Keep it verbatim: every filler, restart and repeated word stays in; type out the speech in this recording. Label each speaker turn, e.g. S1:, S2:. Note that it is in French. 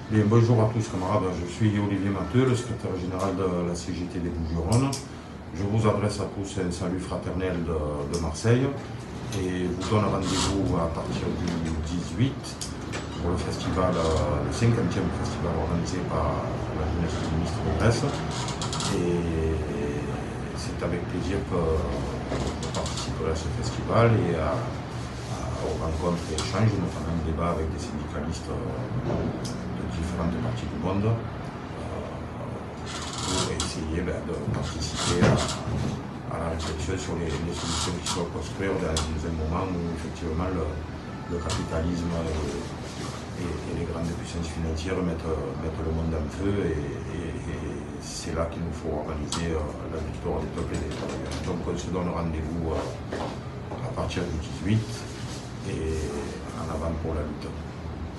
S1: Bien, bonjour à tous camarades, je suis Olivier Matteux, le secrétaire général de la C G T des Bouches-du-Rhône. Je vous adresse à tous un salut fraternel de, de Marseille et vous donne rendez-vous à partir du dix-huit pour le festival, le cinquantième festival organisé par la jeunesse du ministre de Grèce. Et c'est avec plaisir que je participerai à ce festival et à, à, aux rencontres et échanges, notamment un débat avec des syndicalistes de différentes parties du monde, euh, pour essayer ben, de participer à, à la réflexion sur les, les solutions qui sont construire dans, dans un moment où effectivement le, le capitalisme et, et, et les grandes puissances financières mettent, mettent le monde en feu, et, et, et c'est là qu'il nous faut organiser euh, la victoire des peuples et des travailleurs. Donc on se donne rendez-vous euh, à partir du dix-huit et en avant pour la lutte.